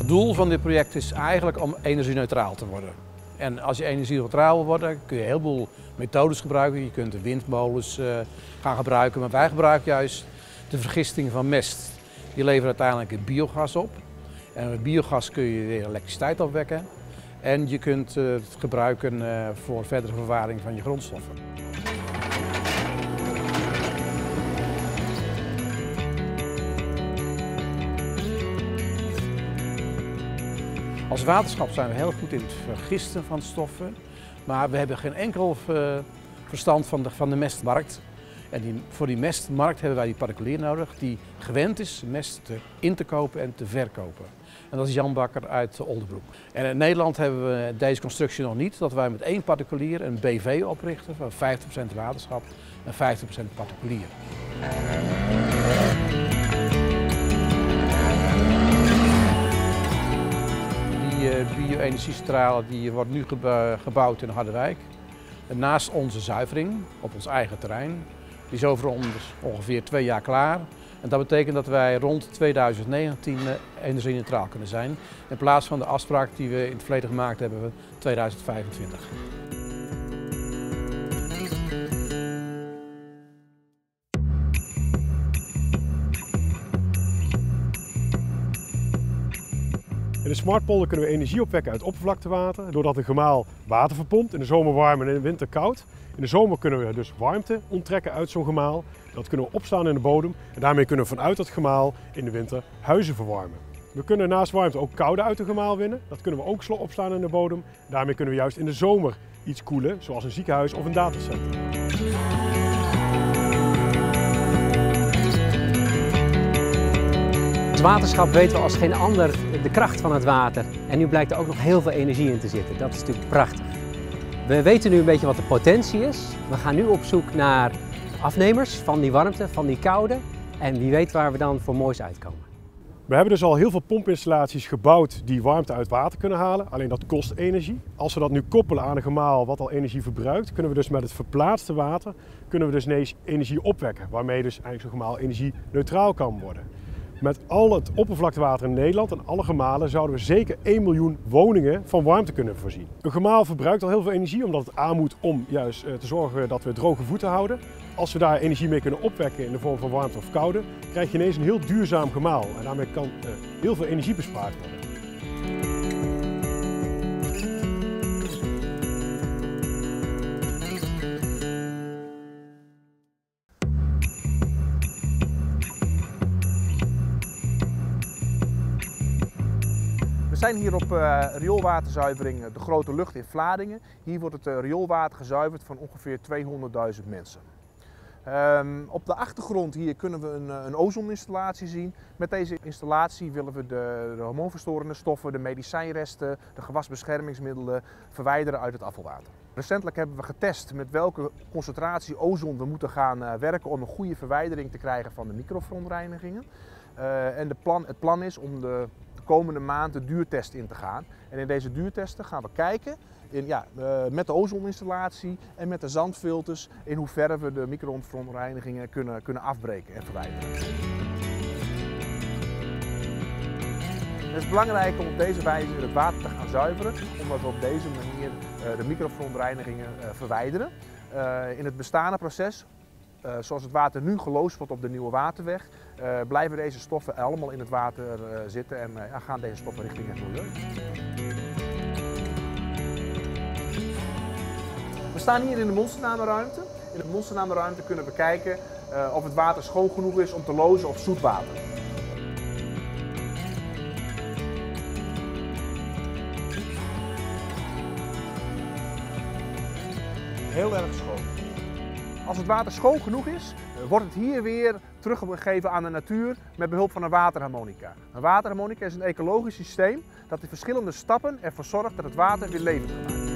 doel van dit project is eigenlijk om energie-neutraal te worden. En als je energie-neutraal wil worden, kun je een heleboel methodes gebruiken. Je kunt de windmolens gaan gebruiken, maar wij gebruiken juist de vergisting van mest. Die levert uiteindelijk biogas op. En met biogas kun je weer elektriciteit opwekken. En je kunt het gebruiken voor verdere verwaring van je grondstoffen. Als waterschap zijn we heel goed in het vergisten van stoffen, maar we hebben geen enkel verstand van de mestmarkt. En voor die mestmarkt hebben wij die particulier nodig die gewend is mest in te kopen en te verkopen. En dat is Jan Bakker uit Oldenbroek. En in Nederland hebben we deze constructie nog niet, dat wij met één particulier een BV oprichten van 50% waterschap en 50% particulier. Die bio-energiecentrale die wordt nu gebouwd in Harderwijk. Naast onze zuivering op ons eigen terrein. Die is over ongeveer 2 jaar klaar. En dat betekent dat wij rond 2019 energie-neutraal kunnen zijn. In plaats van de afspraak die we in het verleden gemaakt hebben, we 2025. In de smartpolder kunnen we energie opwekken uit oppervlaktewater, doordat een gemaal water verpompt, in de zomer warm en in de winter koud. In de zomer kunnen we dus warmte onttrekken uit zo'n gemaal. Dat kunnen we opslaan in de bodem en daarmee kunnen we vanuit dat gemaal in de winter huizen verwarmen. We kunnen naast warmte ook koude uit een gemaal winnen. Dat kunnen we ook opslaan in de bodem. Daarmee kunnen we juist in de zomer iets koelen, zoals een ziekenhuis of een datacenter. Als waterschap weten we als geen ander de kracht van het water. En nu blijkt er ook nog heel veel energie in te zitten. Dat is natuurlijk prachtig. We weten nu een beetje wat de potentie is. We gaan nu op zoek naar afnemers van die warmte, van die koude. En wie weet waar we dan voor moois uitkomen. We hebben dus al heel veel pompinstallaties gebouwd die warmte uit water kunnen halen. Alleen dat kost energie. Als we dat nu koppelen aan een gemaal wat al energie verbruikt, kunnen we dus met het verplaatste water energie opwekken. Waarmee dus eigenlijk zo'n gemaal energie-neutraal kan worden. Met al het oppervlaktewater in Nederland en alle gemalen zouden we zeker 1 miljoen woningen van warmte kunnen voorzien. Een gemaal verbruikt al heel veel energie omdat het aan moet om juist te zorgen dat we droge voeten houden. Als we daar energie mee kunnen opwekken in de vorm van warmte of koude, krijg je ineens een heel duurzaam gemaal. En daarmee kan heel veel energie bespaard worden. We zijn hier op rioolwaterzuivering De Grote Lucht in Vlaardingen. Hier wordt het rioolwater gezuiverd van ongeveer 200.000 mensen. Op de achtergrond hier kunnen we een ozoninstallatie zien. Met deze installatie willen we de hormoonverstorende stoffen, de medicijnresten, de gewasbeschermingsmiddelen verwijderen uit het afvalwater. Recentelijk hebben we getest met welke concentratie ozon we moeten gaan werken om een goede verwijdering te krijgen van de microverontreinigingen. En het plan is om de komende maand de duurtest in te gaan. En in deze duurtesten gaan we kijken met de ozoninstallatie en met de zandfilters in hoeverre we de microverontreinigingen kunnen afbreken en verwijderen. Het is belangrijk om op deze wijze het water te gaan zuiveren, omdat we op deze manier de microverontreinigingen verwijderen. In het bestaande proces, zoals het water nu geloosd wordt op de Nieuwe Waterweg, blijven deze stoffen allemaal in het water zitten en gaan deze stoffen richting het milieu. We staan hier in de monsternamenruimte. In de monsternamenruimte kunnen we kijken of het water schoon genoeg is om te lozen op zoet water. Heel erg schoon. Als het water schoon genoeg is, wordt het hier weer teruggegeven aan de natuur met behulp van een waterharmonica. Een waterharmonica is een ecologisch systeem dat in verschillende stappen ervoor zorgt dat het water weer levend gemaakt wordt.